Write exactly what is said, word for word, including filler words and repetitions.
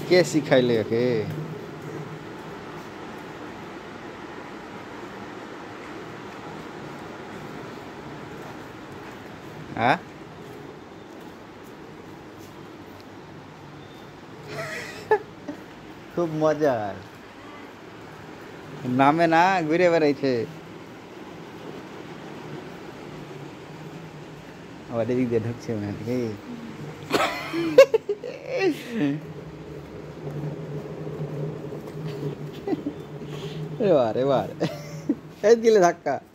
কে শিখাইলে ওকে? হ্যাঁ, খুব মজার। নামে না ঘুরে বেড়াইছে। আবার এদিক দিয়ে ঢুকছে মনে হয়। এবার এবার এই দিলে ধাক্কা।